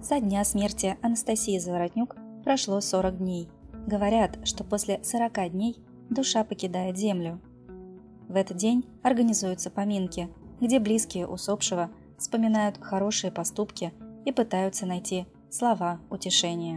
Со дня смерти Анастасии Заворотнюк прошло 40 дней. Говорят, что после 40 дней душа покидает землю. В этот день организуются поминки, где близкие усопшего вспоминают хорошие поступки и пытаются найти слова утешения.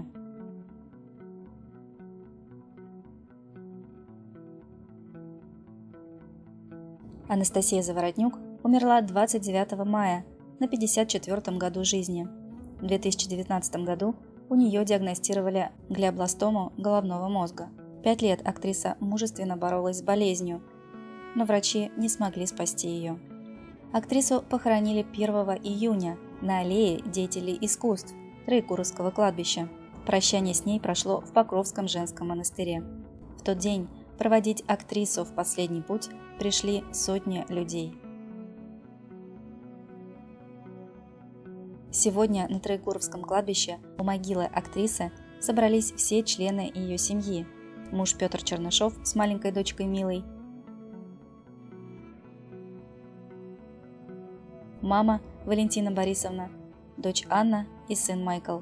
Анастасия Заворотнюк умерла 29 мая на 54-м году жизни. В 2019 году у нее диагностировали глиобластому головного мозга. 5 лет актриса мужественно боролась с болезнью, но врачи не смогли спасти ее. Актрису похоронили 1 июня на аллее деятелей искусств Троекуровского кладбища. Прощание с ней прошло в Покровском женском монастыре. В тот день проводить актрису в последний путь пришли сотни людей. Сегодня на Троекуровском кладбище у могилы актрисы собрались все члены ее семьи. Муж Петр Чернышов с маленькой дочкой Милой, мама Валентина Борисовна, дочь Анна и сын Майкл.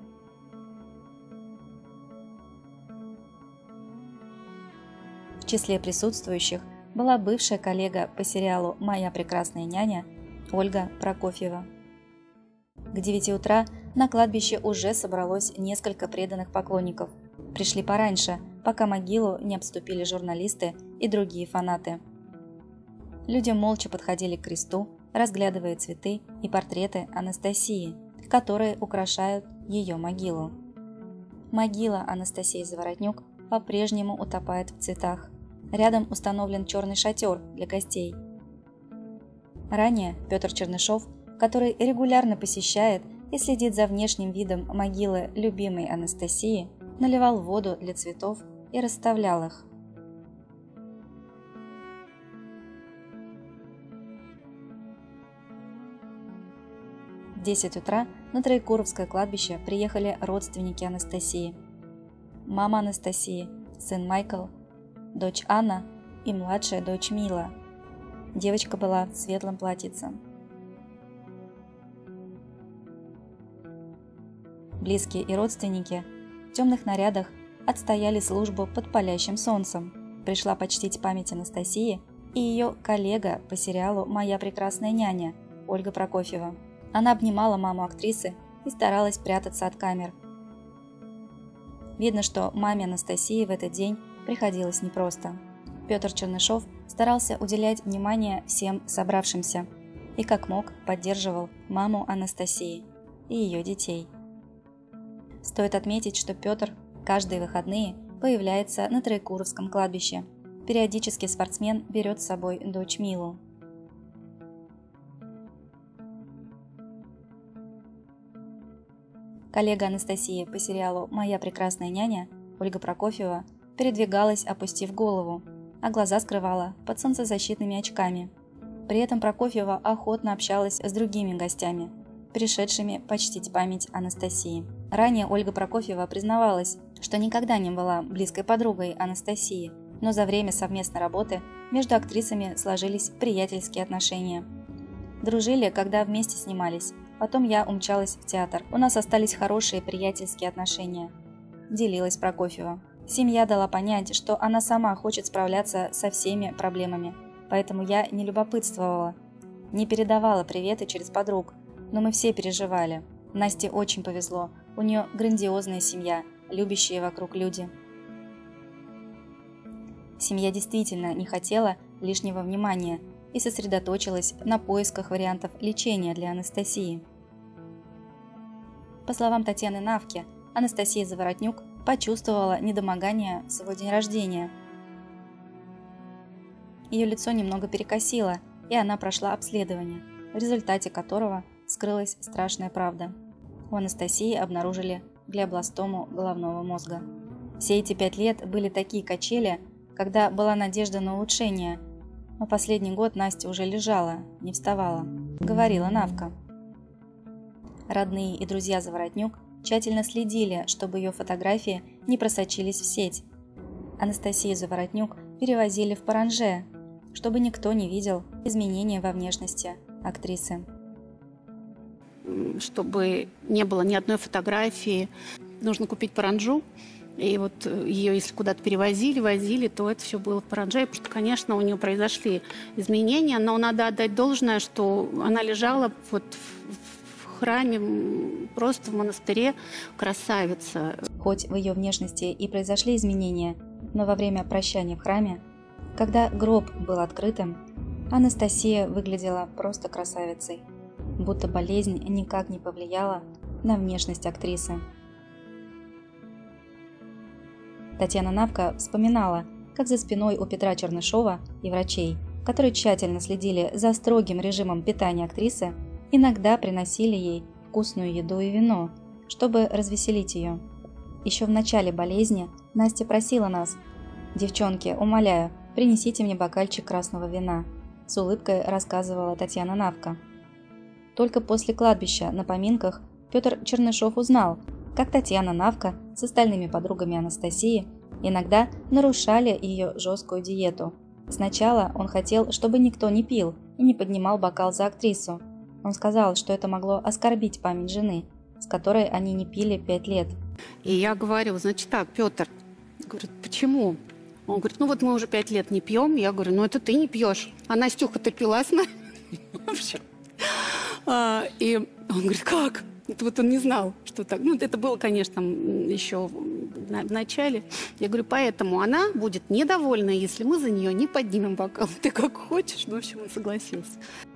В числе присутствующих была бывшая коллега по сериалу «Моя прекрасная няня» Ольга Прокофьева. К 9 утра на кладбище уже собралось несколько преданных поклонников. Пришли пораньше, пока могилу не обступили журналисты и другие фанаты. Люди молча подходили к кресту, разглядывая цветы и портреты Анастасии, которые украшают ее могилу. Могила Анастасии Заворотнюк по-прежнему утопает в цветах. Рядом установлен черный шатер для гостей. Ранее Петр Чернышов, который регулярно посещает и следит за внешним видом могилы любимой Анастасии, наливал воду для цветов и расставлял их. В 10 утра на Троекуровское кладбище приехали родственники Анастасии. Мама Анастасии, сын Майкл, дочь Анна и младшая дочь Мила. Девочка была в светлом платьице. Близкие и родственники в темных нарядах отстояли службу под палящим солнцем. Пришла почтить память Анастасии и ее коллега по сериалу «Моя прекрасная няня» Ольга Прокофьева. Она обнимала маму актрисы и старалась прятаться от камер. Видно, что маме Анастасии в этот день приходилось непросто. Петр Чернышов старался уделять внимание всем собравшимся и как мог поддерживал маму Анастасии и ее детей. Стоит отметить, что Петр каждые выходные появляется на Троекуровском кладбище. Периодически спортсмен берет с собой дочь Милу. Коллега Анастасии по сериалу «Моя прекрасная няня» Ольга Прокофьева передвигалась, опустив голову, а глаза скрывала под солнцезащитными очками. При этом Прокофьева охотно общалась с другими гостями, пришедшими почтить память Анастасии. Ранее Ольга Прокофьева признавалась, что никогда не была близкой подругой Анастасии, но за время совместной работы между актрисами сложились приятельские отношения. Дружили, когда вместе снимались. Потом я умчалась в театр. У нас остались хорошие приятельские отношения. Делилась Прокофьева. Семья дала понять, что она сама хочет справляться со всеми проблемами. Поэтому я не любопытствовала. Не передавала приветы через подруг. Но мы все переживали. Насте очень повезло. У нее грандиозная семья, любящие вокруг люди. Семья действительно не хотела лишнего внимания и сосредоточилась на поисках вариантов лечения для Анастасии. По словам Татьяны Навки, Анастасия Заворотнюк почувствовала недомогание в свой день рождения. Ее лицо немного перекосило, и она прошла обследование, в результате которого скрылась страшная правда. У Анастасии обнаружили глиобластому головного мозга. Все эти 5 лет были такие качели, когда была надежда на улучшение, но последний год Настя уже лежала, не вставала, говорила Навка. Родные и друзья Заворотнюк тщательно следили, чтобы ее фотографии не просочились в сеть. Анастасию Заворотнюк перевозили в Паранже, чтобы никто не видел изменения во внешности актрисы. чтобы не было ни одной фотографии. Нужно купить паранджу. И вот ее, если куда-то возили, то это все было в Паранджае, потому что, конечно, у нее произошли изменения, но надо отдать должное, что она лежала вот в храме, просто в монастыре, красавица. Хоть в ее внешности и произошли изменения, но во время прощания в храме, когда гроб был открытым, Анастасия выглядела просто красавицей, будто болезнь никак не повлияла на внешность актрисы. Татьяна Навка вспоминала, как за спиной у Петра Чернышова и врачей, которые тщательно следили за строгим режимом питания актрисы, иногда приносили ей вкусную еду и вино, чтобы развеселить ее. Еще в начале болезни Настя просила нас: «Девчонки, умоляю, принесите мне бокальчик красного вина», – с улыбкой рассказывала Татьяна Навка. Только после кладбища на поминках Петр Чернышов узнал, как Татьяна Навка с остальными подругами Анастасии иногда нарушали ее жесткую диету. Сначала он хотел, чтобы никто не пил и не поднимал бокал за актрису. Он сказал, что это могло оскорбить память жены, с которой они не пили 5 лет. И я говорю: значит так, Петр, говорит, почему? Он говорит: ну вот мы уже 5 лет не пьем. Я говорю: ну это ты не пьешь, а Настюха-то пила с нами. И он говорит: как? Это вот он не знал, что так. Ну, это было, конечно, еще в начале. Я говорю: поэтому она будет недовольна, если мы за нее не поднимем бокал. Ты как хочешь. Ну, в общем, он согласился.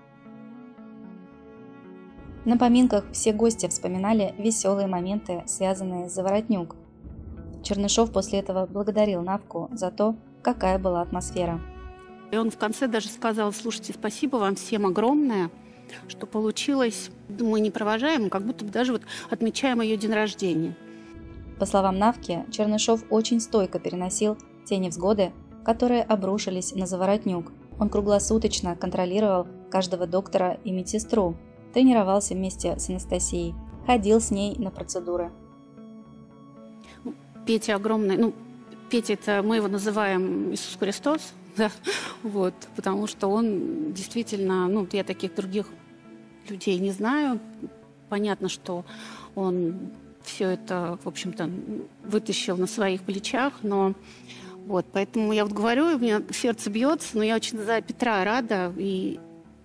На поминках все гости вспоминали веселые моменты, связанные с Заворотнюк. Чернышов после этого благодарил Навку за то, какая была атмосфера. И он в конце даже сказал: слушайте, спасибо вам всем огромное, что получилось. Мы не провожаем, как будто бы даже вот отмечаем ее день рождения. По словам Навки, Чернышов очень стойко переносил те невзгоды, которые обрушились на Заворотнюк. Он круглосуточно контролировал каждого доктора и медсестру, тренировался вместе с Анастасией, ходил с ней на процедуры. Петя огромный, Петя — это мы его называем Иисус Христос, да, вот, потому что он действительно, я таких других людей не знаю. Понятно, что он все это, в общем-то, вытащил на своих плечах, но вот, поэтому я вот говорю, у меня сердце бьется, но я очень за Петра рада. И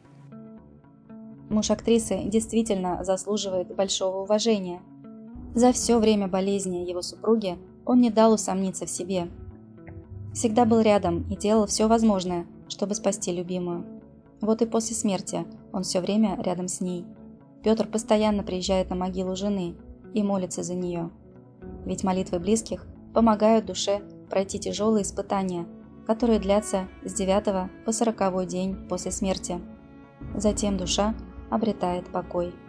муж актрисы действительно заслуживает большого уважения. За все время болезни его супруги он не дал усомниться в себе. Всегда был рядом и делал все возможное, чтобы спасти любимую. Вот и после смерти он все время рядом с ней. Петр постоянно приезжает на могилу жены и молится за нее. Ведь молитвы близких помогают душе пройти тяжелые испытания, которые длятся с 9 по 40 день после смерти. Затем душа обретает покой.